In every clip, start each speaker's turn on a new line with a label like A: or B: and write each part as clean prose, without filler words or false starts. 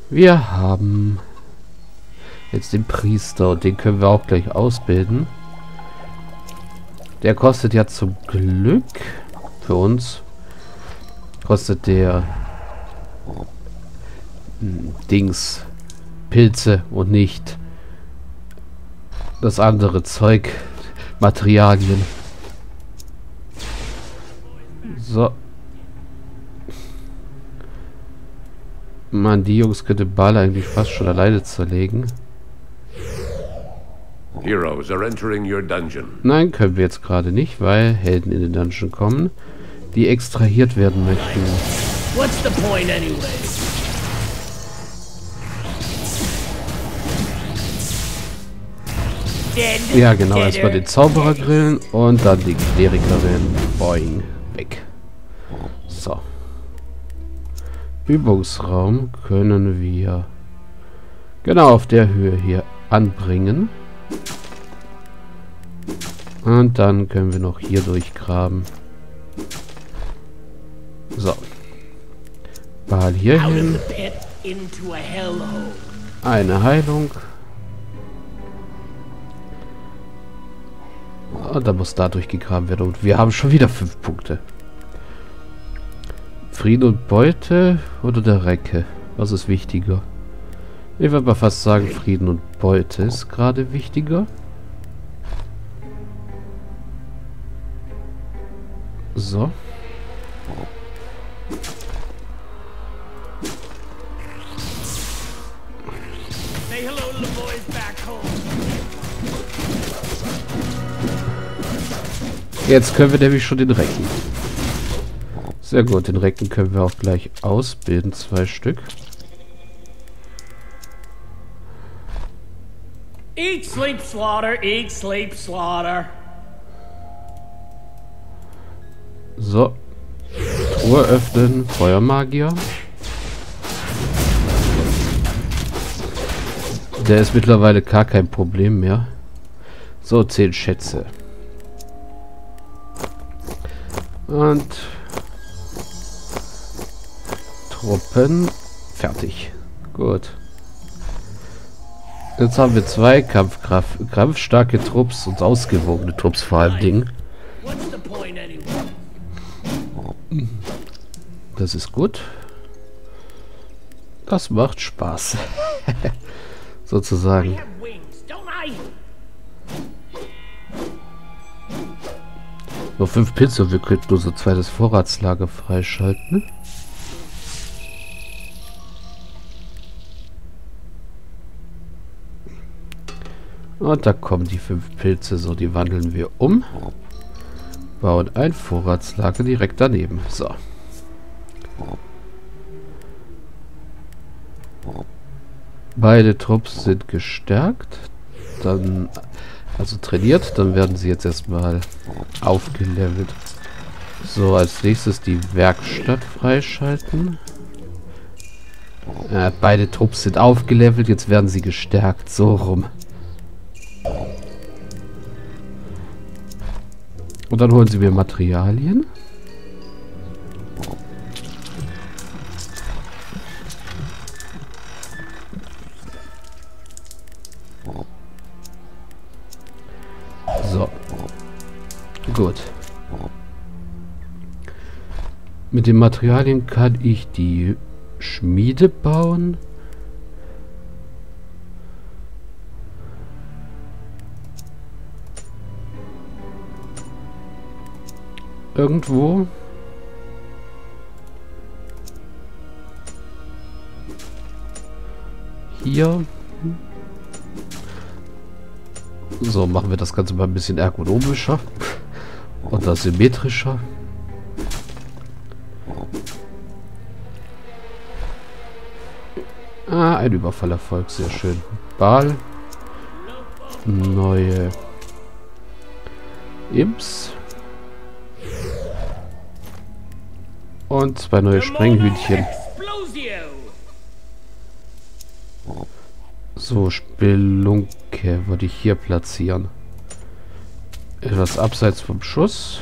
A: Wir haben jetzt den Priester und den können wir auch gleich ausbilden. Der kostet ja zum Glück für uns kostet der Dings Pilze und nicht das andere Zeug, Materialien. So. Mann, die Jungs könnte Ball eigentlich fast schon alleine zerlegen.
B: Heroes are entering your dungeon.
A: Nein, können wir jetzt gerade nicht, weil Helden in den Dungeon kommen, die extrahiert werden möchten.
C: What's the point anyway?
A: Ja, genau, erstmal den Zauberer grillen und dann die Klerikerin. Boing, weg. So. Übungsraum können wir genau auf der Höhe hier anbringen. Und dann können wir noch hier durchgraben. So. Ball hier hin. Eine Heilung. Und dann muss da durchgegraben werden. Und wir haben schon wieder 5 Punkte. Frieden und Beute oder der Recke? Was ist wichtiger? Ich würde mal fast sagen, Frieden und Beute ist gerade wichtiger. So. Jetzt können wir nämlich schon den Recken. Sehr gut, den Recken können wir auch gleich ausbilden. 2 Stück.
C: Eat, sleep, slaughter, eat, sleep, slaughter.
A: So. Truhe öffnen. Feuermagier. Der ist mittlerweile gar kein Problem mehr. So, 10 Schätze. Und Truppen. Fertig. Gut. Jetzt haben wir 2 kampfstarke Trupps und ausgewogene Trupps vor allen Dingen. Das ist gut. Das macht Spaß. Sozusagen. Nur 5 Pilze und wir könnten unser zweites Vorratslager freischalten. Und da kommen die 5 Pilze, so die wandeln wir um. Bauen ein Vorratslager direkt daneben. So. Beide Trupps sind gestärkt. Dann, also trainiert. Dann werden sie jetzt erstmal aufgelevelt. So, als nächstes die Werkstatt freischalten. Beide Trupps sind aufgelevelt. Jetzt werden sie gestärkt. So rum. Und dann holen sie mir Materialien. So. Gut. Mit den Materialien kann ich die Schmiede bauen. Irgendwo. Hier. So, machen wir das Ganze mal ein bisschen ergonomischer. Und symmetrischer. Ah, ein Überfallerfolg. Sehr schön. Ball. Neue Imps. Und 2 neue Sprenghühnchen. So, Spelunke würde ich hier platzieren. Etwas abseits vom Schuss.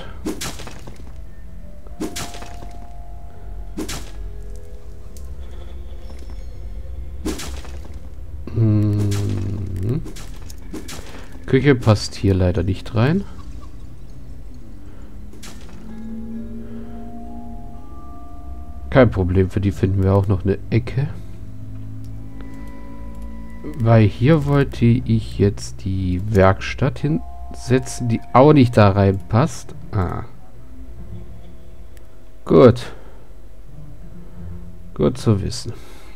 A: Küche passt hier leider nicht rein. Kein Problem, für die finden wir auch noch eine Ecke. Weil hier wollte ich jetzt die Werkstatt hinsetzen, die auch nicht da reinpasst. Ah. Gut. Gut zu wissen.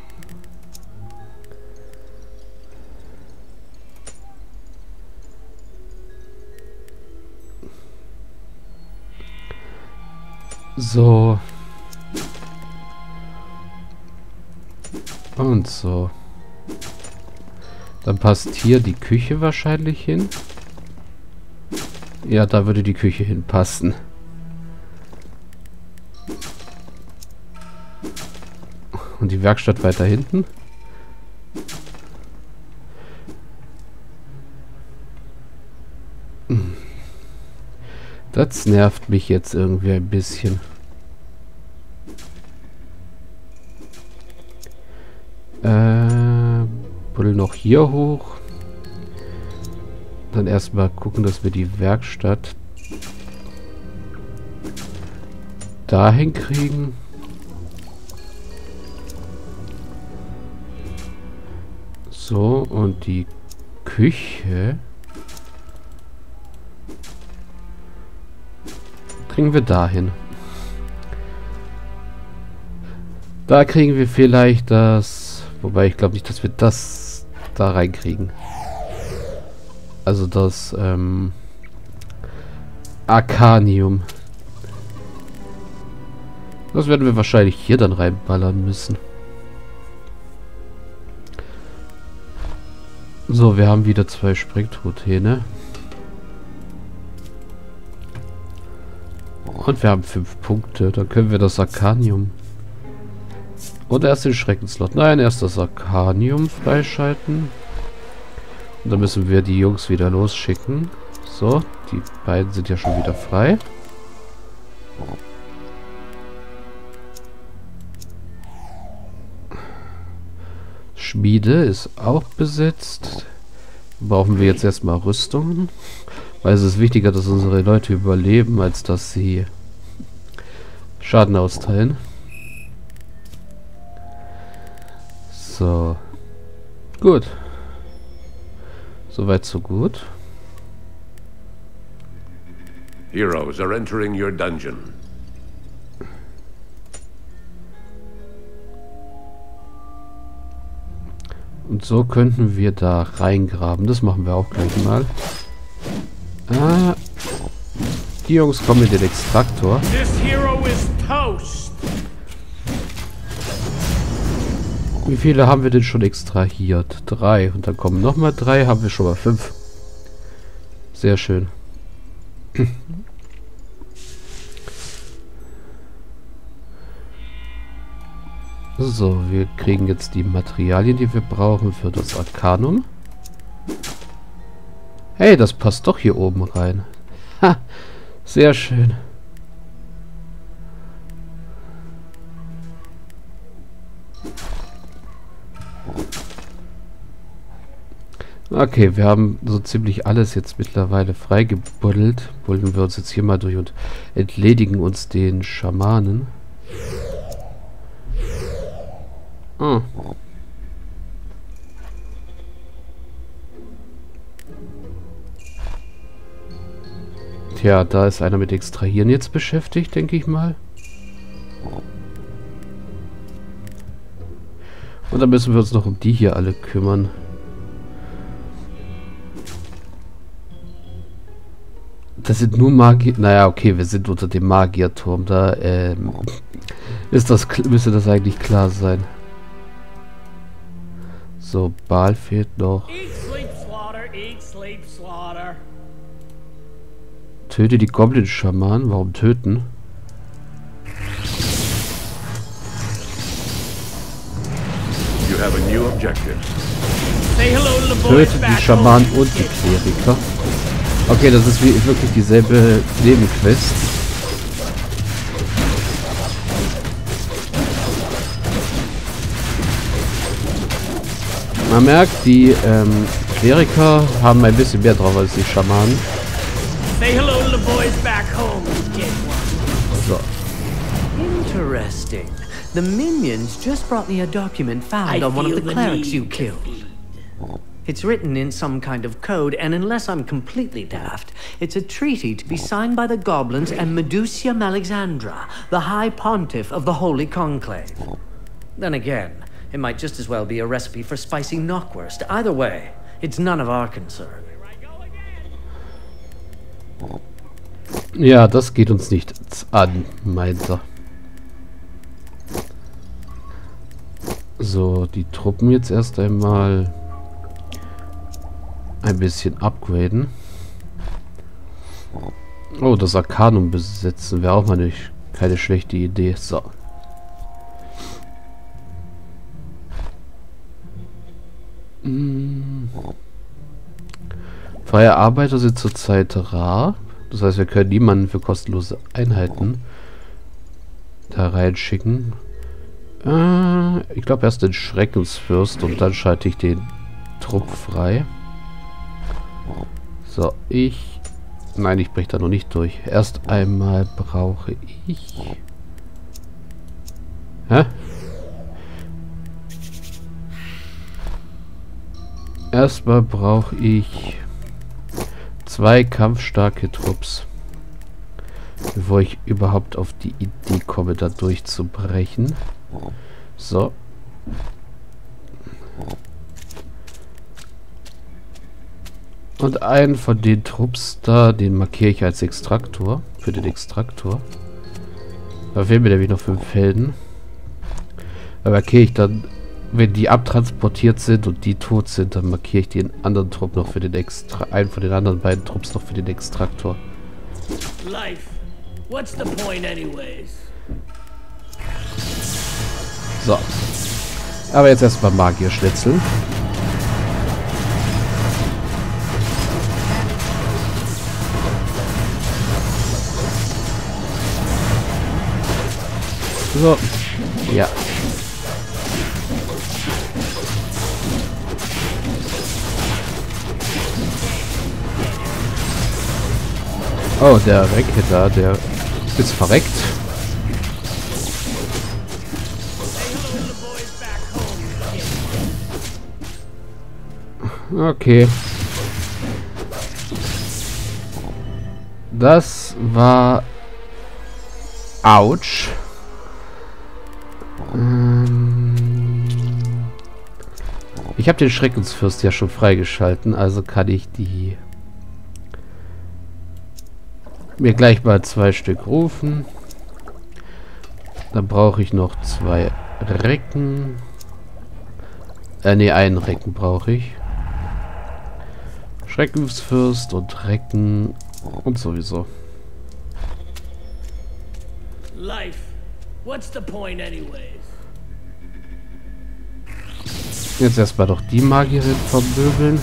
A: So. Und so. Dann passt hier die Küche wahrscheinlich hin. Ja, da würde die Küche hinpassen. Und die Werkstatt weiter hinten. Das nervt mich jetzt irgendwie ein bisschen. Buddel noch hier hoch. Dann erstmal gucken, dass wir die Werkstatt dahin kriegen. So, und die Küche kriegen wir dahin. Da kriegen wir vielleicht das... Wobei ich glaube nicht, dass wir das da reinkriegen. Also das Arcanium. Das werden wir wahrscheinlich hier dann reinballern müssen. So, wir haben wieder 2 Springtruthähne. Und wir haben 5 Punkte. Dann können wir das Arcanium. Und erst den Schreckenslot. Nein, erst das Arcanium freischalten. Und dann müssen wir die Jungs wieder losschicken. So, die beiden sind ja schon wieder frei. Schmiede ist auch besetzt. Brauchen wir jetzt erstmal Rüstungen. Weil es ist wichtiger, dass unsere Leute überleben, als dass sie Schaden austeilen. So. Gut. Soweit, so gut.
B: Heroes are entering your dungeon.
A: Und so könnten wir da reingraben. Das machen wir auch gleich mal. Ah. Die Jungs kommen in den Extraktor.
C: This hero is toast.
A: Wie viele haben wir denn schon extrahiert? 3. Und dann kommen nochmal 3. Haben wir schon mal 5. Sehr schön. So, wir kriegen jetzt die Materialien, die wir brauchen für das Arcanum. Hey, das passt doch hier oben rein. Ha, sehr schön. Okay, wir haben so ziemlich alles jetzt mittlerweile freigebuddelt. Bullen wir uns jetzt hier mal durch und entledigen uns den Schamanen. Ah. Tja, da ist einer mit Extrahieren jetzt beschäftigt, denke ich mal. Und dann müssen wir uns noch um die hier alle kümmern. Das sind nur Magier... Naja, okay, wir sind unter dem Magierturm. Da müsste das eigentlich klar sein. So, Baal fehlt noch.
C: Eat, sleep, slaughter, eat, sleep, slaughter.
A: Töte die Goblin-Schamanen. Warum töten?
B: You have a new objective.
C: Say hello to the boys
A: Töte die
C: back
A: Schamanen
C: home.
A: und die Kleriker. Okay, das ist wirklich dieselbe Nebenquest. Man merkt, die Kleriker haben ein bisschen mehr drauf als die Schamanen.
C: Say hello to the boys back home, dead one.
A: So.
D: Interesting. The minions just brought me a document found on one of the clerics you killed. It's written in some kind of code, and unless I'm completely daft, it's a treaty to be signed by the goblins and Medusium Alexandra, the High Pontiff of the Holy Conclave. Then again, it might just as well be a recipe for spicy knockwurst. Either way, it's none of our concern.
A: Ja, das geht uns nicht an, meint er. So, die Truppen jetzt erst einmal ein bisschen upgraden. Oh, das Arcanum besetzen wäre auch mal nicht keine schlechte Idee. So. Freie Arbeiter sind zurzeit rar. Das heißt, wir können niemanden für kostenlose Einheiten da reinschicken. Ich glaube erst den Schreckensfürst und dann schalte ich den Trupp frei. So, nein, ich breche da noch nicht durch. Erst einmal brauche ich... Hä? Erstmal brauche ich 2 kampfstarke Trupps, bevor ich überhaupt auf die Idee komme, da durchzubrechen. So. Und einen von den Trupps da, den markiere ich als Extraktor. Für den Extraktor. Da fehlen mir nämlich noch 5 Felden. Da markiere ich dann, wenn die abtransportiert sind und die tot sind, dann markiere ich den anderen Trupp noch für den einen von den anderen beiden Trupps noch für den Extraktor.
C: Life. What's the point anyways?
A: So. Aber jetzt erstmal Magierschnitzel. So. Ja. Oh, der Reckhitter, der ist verreckt. Okay. Das war... Autsch. Ich habe den Schreckensfürst ja schon freigeschalten, also kann ich die... mir gleich mal 2 Stück rufen. Dann brauche ich noch 2 Recken. Ne, einen Recken brauche ich. Schreckensfürst und Recken und sowieso.
C: Life. What's the point anyways?
A: Jetzt erstmal doch die Magierin vermöbeln.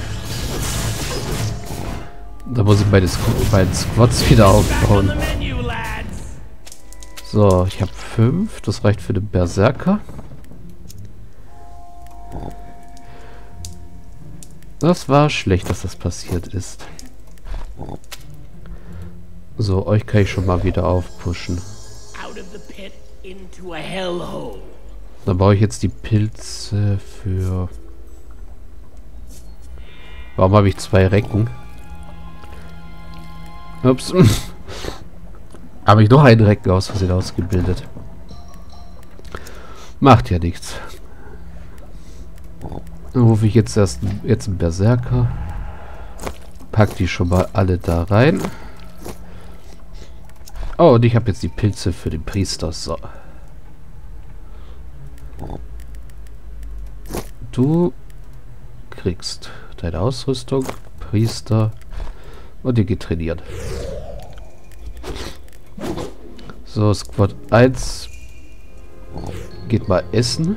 A: Da muss ich meine beiden Squads wieder aufbauen. So, ich habe 5. Das reicht für den Berserker. Das war schlecht, dass das passiert ist. So, euch kann ich schon mal wieder aufpushen. Dann baue ich jetzt die Pilze für... Warum habe ich 2 Recken? Ups. Habe ich noch einen Recken aus Versehen ausgebildet. Macht ja nichts. Dann rufe ich jetzt einen Berserker. Pack die schon mal alle da rein. Oh, und ich habe jetzt die Pilze für den Priester. So. Du kriegst deine Ausrüstung, Priester, und ihr geht trainieren. So, Squad 1 geht mal essen.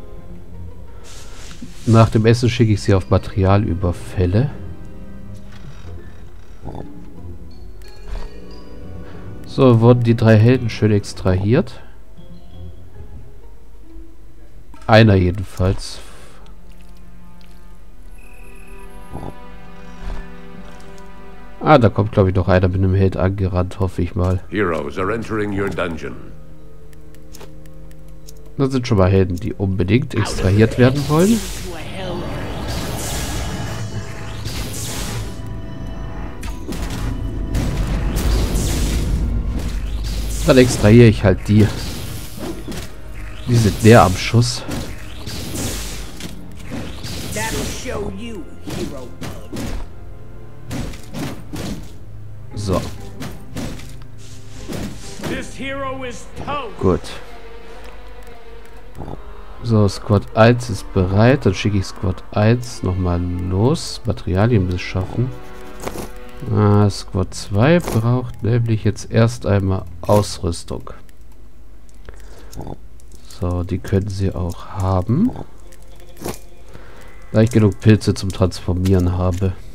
A: Nach dem Essen schicke ich sie auf Materialüberfälle. So, wurden die 3 Helden schön extrahiert. Einer jedenfalls. Ah, da kommt, glaube ich, noch einer mit einem Held angerannt, hoffe ich mal.
B: Heroes are entering your dungeon.
A: Das sind schon mal Helden, die unbedingt extrahiert werden wollen. Dann extrahiere ich halt die. Die sind näher am Schuss. So. Gut. So, Squad 1 ist bereit. Dann schicke ich Squad 1 nochmal los. Materialien beschaffen. Squad 2 braucht nämlich jetzt erst einmal Ausrüstung. So, die können sie auch haben. Da ich genug Pilze zum Transformieren habe.